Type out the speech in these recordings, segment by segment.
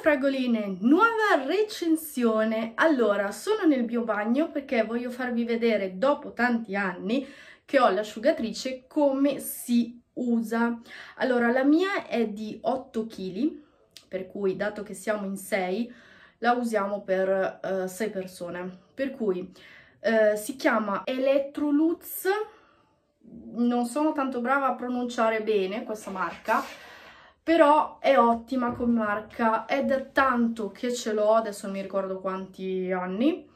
fragoline, nuova recensione. Allora, sono nel biobagno perché voglio farvi vedere dopo tanti anni che ho l'asciugatrice come si usa. Allora, la mia è di 8 kg, per cui dato che siamo in 6, la usiamo per 6 persone. Per cui si chiama Electrolux. Non sono tanto brava a pronunciare bene questa marca, però è ottima come marca ed è tanto che ce l'ho, adesso non mi ricordo quanti anni,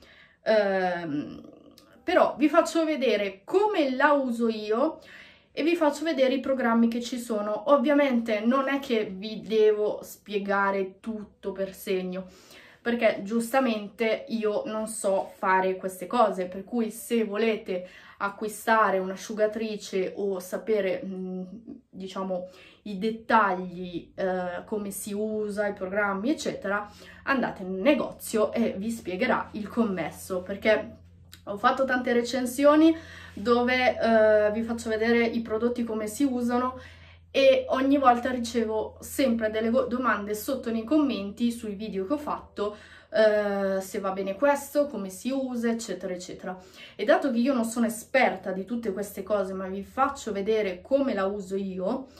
però vi faccio vedere come la uso io e vi faccio vedere i programmi che ci sono. Ovviamente non è che vi devo spiegare tutto per segno, perché giustamente io non so fare queste cose, per cui se volete acquistare un'asciugatrice o sapere, diciamo, i dettagli, come si usa, i programmi, eccetera, andate in negozio e vi spiegherà il commesso, perché ho fatto tante recensioni dove vi faccio vedere i prodotti come si usano e ogni volta ricevo sempre delle domande sotto nei commenti sui video che ho fatto, se va bene questo, come si usa, eccetera eccetera. E dato che io non sono esperta di tutte queste cose, ma vi faccio vedere come la uso io,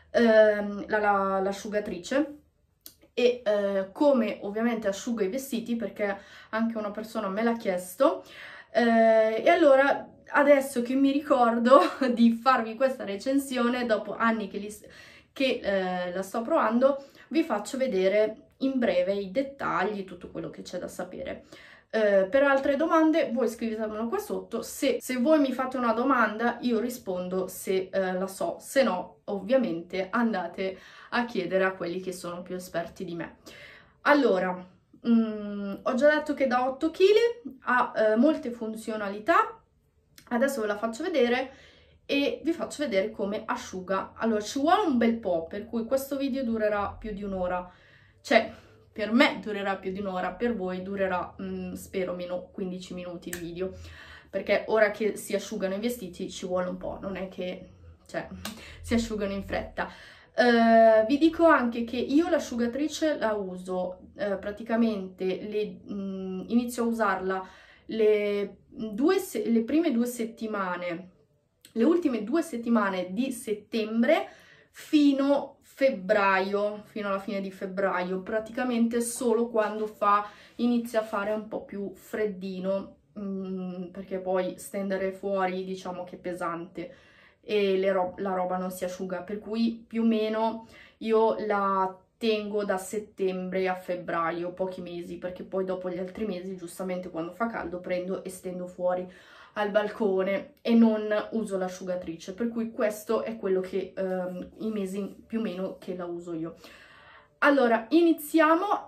l'asciugatrice, e come ovviamente asciugo i vestiti, perché anche una persona me l'ha chiesto, e allora adesso che mi ricordo di farvi questa recensione dopo anni che la sto provando, vi faccio vedere in breve i dettagli, tutto quello che c'è da sapere. Per altre domande voi scrivetemelo qua sotto. Se voi mi fate una domanda io rispondo se la so, se no ovviamente andate a chiedere a quelli che sono più esperti di me. Allora, ho già detto che da 8 kg ha molte funzionalità, adesso ve la faccio vedere e vi faccio vedere come asciuga. Allora, ci vuole un bel po', per cui questo video durerà più di un'ora, cioè per me durerà più di un'ora, per voi durerà spero meno 15 minuti il video, perché ora che si asciugano i vestiti ci vuole un po', non è che si asciugano in fretta. Vi dico anche che io l'asciugatrice la uso praticamente, inizio a usarla le prime 2 settimane, le ultime 2 settimane di settembre fino febbraio, fino alla fine di febbraio, praticamente solo quando inizia a fare un po' più freddino, perché poi stendere fuori diciamo che è pesante e la roba non si asciuga, per cui più o meno io la tengo da settembre a febbraio, pochi mesi, perché poi dopo gli altri mesi, giustamente quando fa caldo, prendo e stendo fuori al balcone e non uso l'asciugatrice, per cui questo è quello che i mesi più o meno che la uso io. Allora, iniziamo.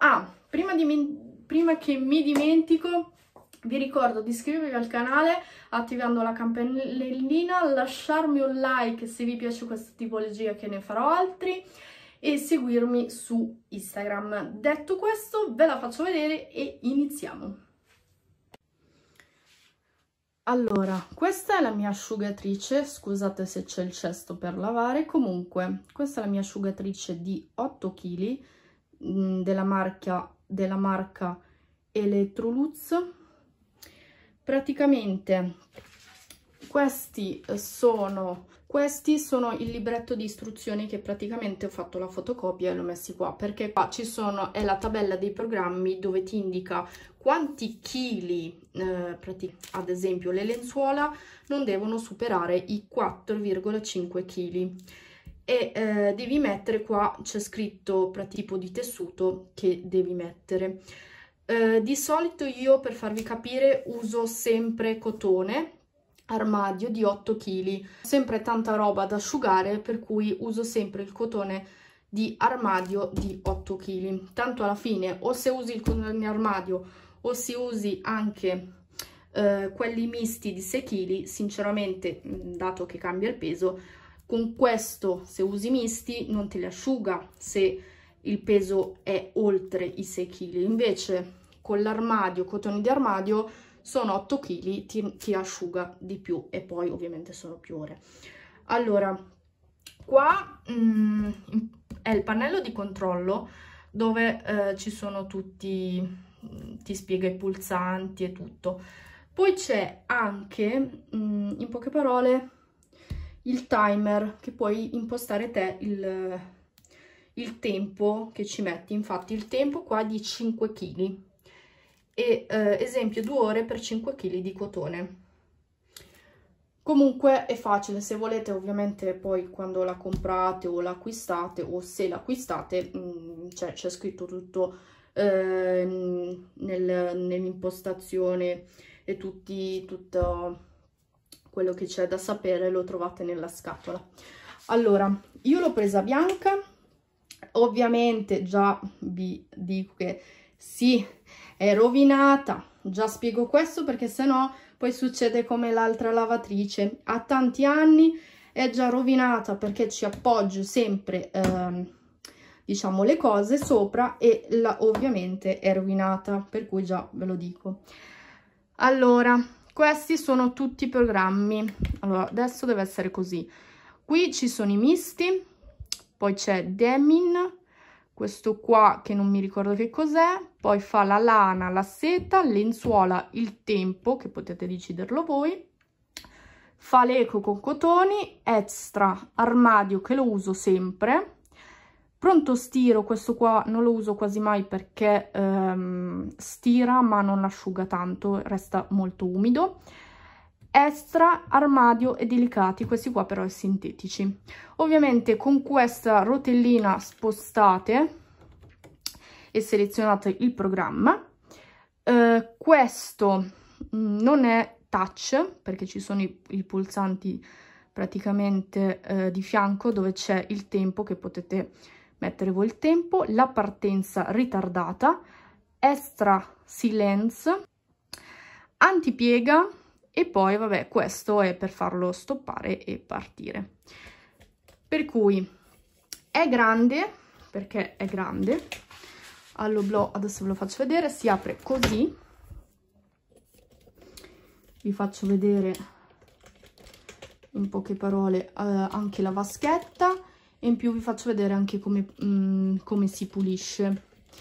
Prima che mi dimentico, vi ricordo di iscrivervi al canale attivando la campanellina, lasciarmi un like se vi piace questa tipologia, che ne farò altri, e seguirmi su Instagram. Detto questo, ve la faccio vedere e iniziamo. Allora, questa è la mia asciugatrice, scusate se c'è il cesto per lavare, comunque questa è la mia asciugatrice di 8 kg della marca Electrolux. Praticamente questi sono il libretto di istruzioni che praticamente ho fatto la fotocopia e l'ho messi qua, perché qua è la tabella dei programmi dove ti indica quanti chili, ad esempio le lenzuola non devono superare i 4,5 kg e devi mettere qua, c'è scritto tipo di tessuto che devi mettere. Di solito io, per farvi capire, uso sempre cotone armadio di 8 kg, sempre tanta roba da asciugare, per cui uso sempre il cotone di armadio di 8 kg. Tanto alla fine, o se usi il cotone armadio o se usi anche quelli misti di 6 kg, sinceramente, dato che cambia il peso, con questo, se usi misti, non te li asciuga se il peso è oltre i 6 kg. Invece con l'armadio, cotone di armadio, sono 8 kg, ti asciuga di più e poi ovviamente sono più ore. Allora, qua è il pannello di controllo dove ci sono tutti, ti spiega i pulsanti e tutto. Poi c'è anche, in poche parole, il timer, che puoi impostare te il tempo che ci metti. Infatti il tempo qua è di 5 kg e esempio 2 ore per 5 kg di cotone. Comunque è facile, se volete ovviamente poi quando la comprate o l'acquistate, o se l'acquistate, c'è scritto tutto nell'impostazione e tutto quello che c'è da sapere lo trovate nella scatola. Allora, io l'ho presa bianca, ovviamente già vi dico che sì, è rovinata, già spiego questo perché sennò poi succede come l'altra lavatrice, ha tanti anni, è già rovinata perché ci appoggio sempre diciamo le cose sopra e ovviamente è rovinata, per cui già ve lo dico. Allora, questi sono tutti i programmi. Allora, adesso deve essere così. Qui ci sono i misti, poi c'è Demin, questo qua che non mi ricordo che cos'è, poi fa la lana, la seta, lenzuola, il tempo, che potete deciderlo voi, fa l'eco con cotoni, extra, armadio, che lo uso sempre, pronto stiro, questo qua non lo uso quasi mai perché stira ma non asciuga tanto, resta molto umido, extra, armadio e delicati, questi qua però è sintetici. Ovviamente con questa rotellina spostate e selezionate il programma. Questo non è touch perché ci sono i pulsanti praticamente di fianco dove c'è il tempo, che potete mettere voi il tempo, la partenza ritardata, extra silence, antipiega. E poi, vabbè, questo è per farlo stoppare e partire. Per cui è grande, perché è grande. All'oblò, adesso ve lo faccio vedere, si apre così. Vi faccio vedere in poche parole anche la vaschetta e in più vi faccio vedere anche come si pulisce.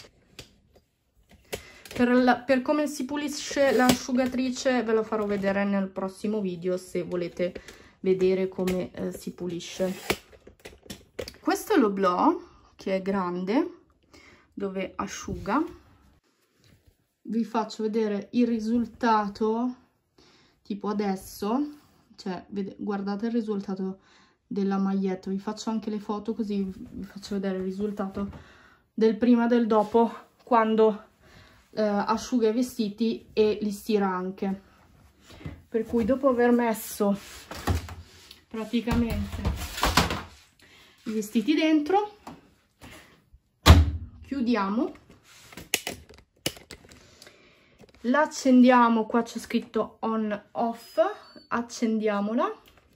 Per come si pulisce l'asciugatrice ve lo farò vedere nel prossimo video se volete vedere come si pulisce. Questo è l'oblò che è grande, dove asciuga. Vi faccio vedere il risultato tipo adesso, cioè guardate il risultato della maglietta. Vi faccio anche le foto così vi faccio vedere il risultato del prima e del dopo quando asciuga i vestiti e li stira anche. Per cui dopo aver messo praticamente i vestiti dentro, chiudiamo, l'accendiamo, qua c'è scritto on off, accendiamola.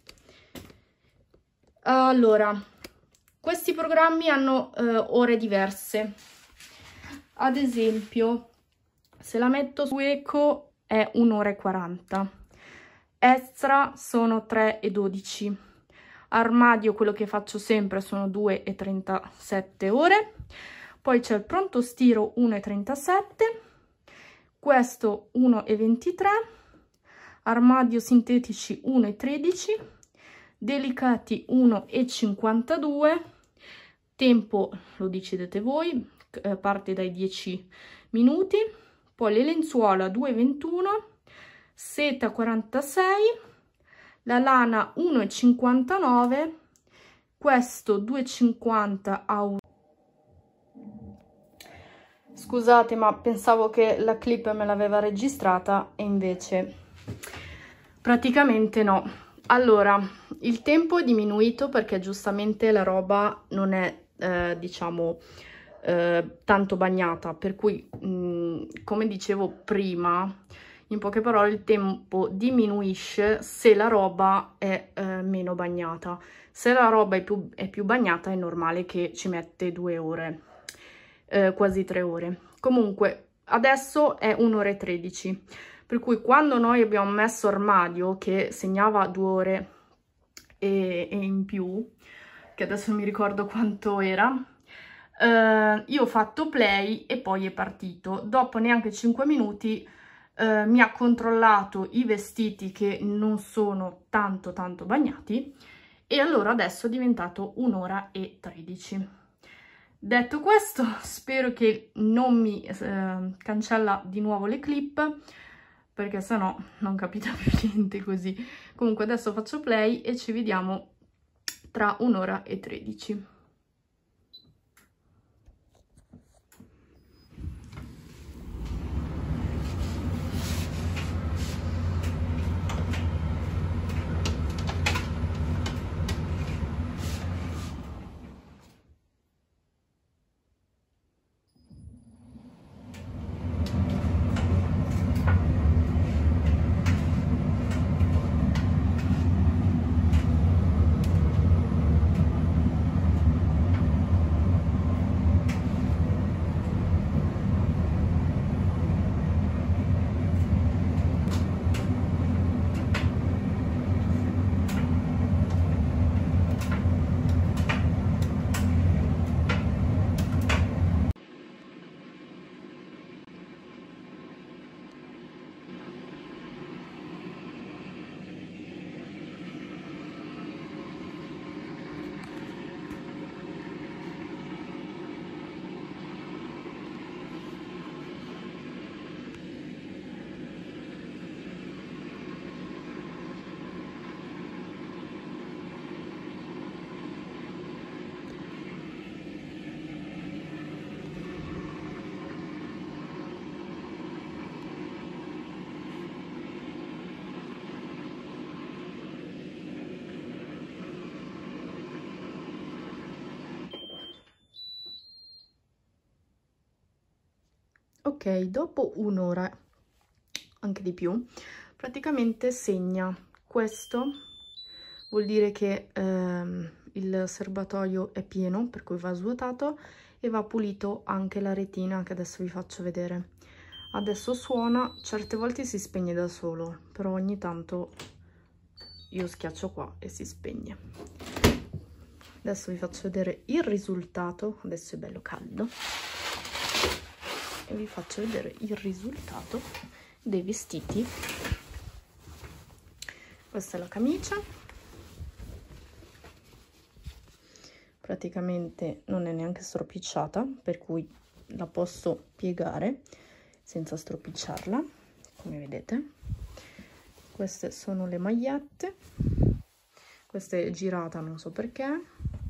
Allora, questi programmi hanno ore diverse, ad esempio se la metto su eco è 1 ora e 40, extra sono 3 e 12, armadio, quello che faccio sempre, sono 2 e 37 ore, poi c'è il pronto stiro 1 e 37, questo 1 e 23, armadio sintetici 1 e 13, delicati 1 e 52, tempo lo decidete voi, parte dai 10 minuti, poi le lenzuola 2,21, seta 46, la lana 1,59, questo 2,50 a... Scusate, ma pensavo che la clip me l'aveva registrata e invece praticamente no. Allora, il tempo è diminuito perché giustamente la roba non è, diciamo, tanto bagnata, per cui come dicevo prima, in poche parole il tempo diminuisce se la roba è meno bagnata. Se la roba è più bagnata è normale che ci mette 2 ore, quasi 3 ore. Comunque adesso è 1 ora e 13, per cui quando noi abbiamo messo armadio che segnava 2 ore e in più, che adesso non mi ricordo quanto era, io ho fatto play e poi è partito. Dopo neanche 5 minuti mi ha controllato i vestiti che non sono tanto bagnati, e allora adesso è diventato 1 ora e 13. Detto questo, spero che non mi cancella di nuovo le clip, perché sennò non capite più niente così. Comunque adesso faccio play e ci vediamo tra 1 ora e 13. Ok, dopo 1 ora, anche di più, praticamente segna questo, vuol dire che il serbatoio è pieno, per cui va svuotato, e va pulito anche la retina, che adesso vi faccio vedere. Adesso suona, certe volte si spegne da solo, però ogni tanto io schiaccio qua e si spegne. Adesso vi faccio vedere il risultato, adesso è bello caldo, e vi faccio vedere il risultato dei vestiti. Questa è la camicia, praticamente non è neanche stropicciata, per cui la posso piegare senza stropicciarla, come vedete. Queste sono le magliette, questa è girata, non so perché,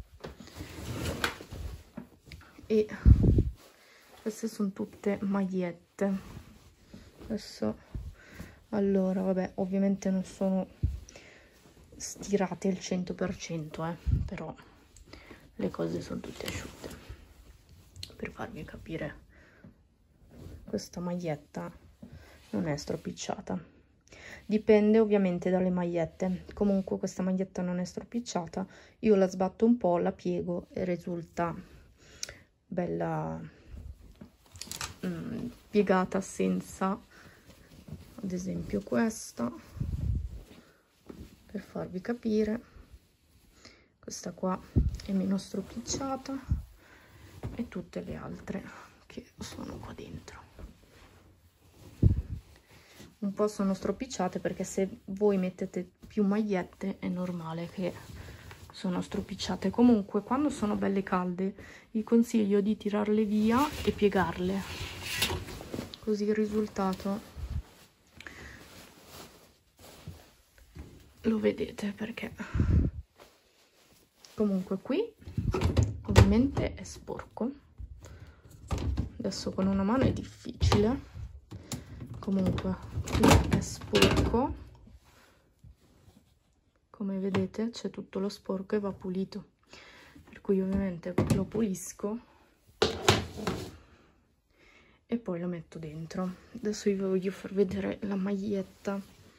e queste sono tutte magliette. Adesso, allora, vabbè, ovviamente non sono stirate al 100%, però le cose sono tutte asciutte. Per farvi capire, questa maglietta non è stropicciata. Dipende ovviamente dalle magliette. Comunque questa maglietta non è stropicciata, io la sbatto un po', la piego e risulta bella piegata, senza, ad esempio, questa, per farvi capire, questa qua è meno stropicciata, e tutte le altre che sono qua dentro un po' sono stropicciate, perché se voi mettete più magliette è normale che sono stropicciate. Comunque quando sono belle calde vi consiglio di tirarle via e piegarle, così il risultato lo vedete, perché comunque qui ovviamente è sporco. Adesso con una mano è difficile, comunque qui è sporco, come vedete c'è tutto lo sporco e va pulito, per cui ovviamente lo pulisco e poi lo metto dentro. Adesso vi voglio far vedere la maglietta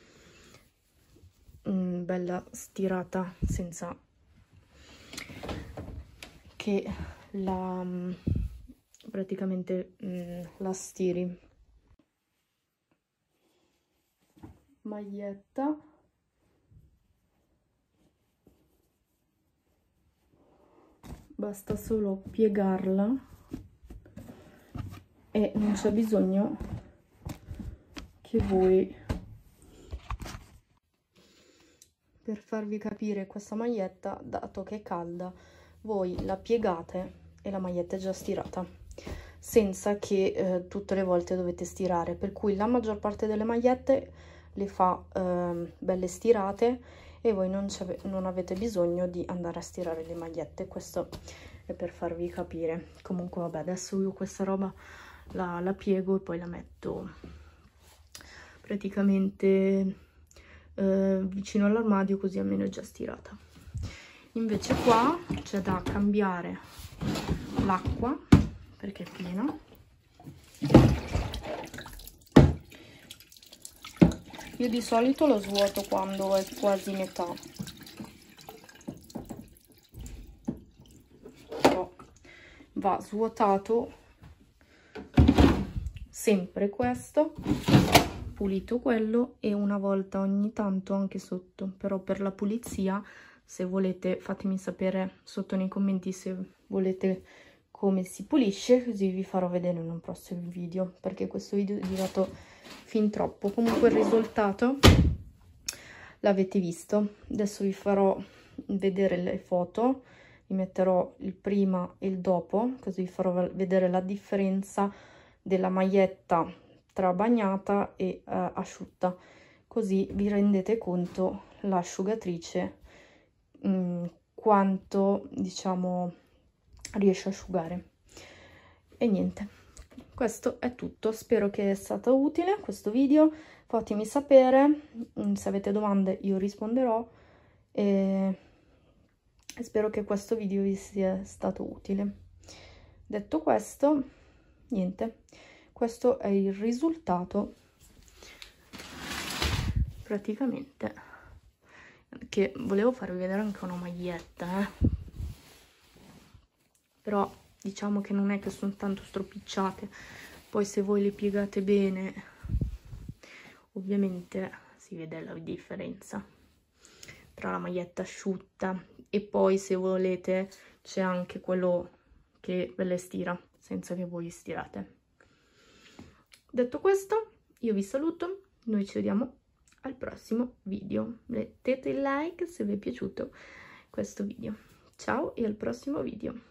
bella stirata, senza che la praticamente la stiri. Maglietta basta solo piegarla e non c'è bisogno che voi, per farvi capire questa maglietta, dato che è calda, voi la piegate e la maglietta è già stirata, senza che tutte le volte dovete stirare, per cui la maggior parte delle magliette le fa belle stirate e voi non avete bisogno di andare a stirare le magliette. Questo è per farvi capire. Comunque vabbè, adesso io questa roba la piego e poi la metto praticamente vicino all'armadio, così almeno è già stirata. Invece qua c'è da cambiare l'acqua perché è piena. Io di solito lo svuoto quando è quasi metà, però va svuotato sempre questo, pulito quello e una volta ogni tanto anche sotto. Però per la pulizia, se volete, fatemi sapere sotto nei commenti se volete come si pulisce, così vi farò vedere in un prossimo video, perché questo video è durato fin troppo. Comunque il risultato l'avete visto. Adesso vi farò vedere le foto, vi metterò il prima e il dopo, così vi farò vedere la differenza della maglietta tra bagnata e asciutta, così vi rendete conto l'asciugatrice quanto, diciamo, riesce a asciugare. E niente, questo è tutto. Spero che sia stato utile questo video, fatemi sapere se avete domande, io risponderò e spero che questo video vi sia stato utile. Detto questo, niente, questo è il risultato praticamente, che volevo farvi vedere anche una maglietta, però diciamo che non è che sono tanto stropicciate. Poi se voi le piegate bene ovviamente si vede la differenza tra la maglietta asciutta e poi, se volete, c'è anche quello che ve le stira senza che voi stirate. Detto questo, io vi saluto, noi ci vediamo al prossimo video. Mettete il like se vi è piaciuto questo video. Ciao e al prossimo video.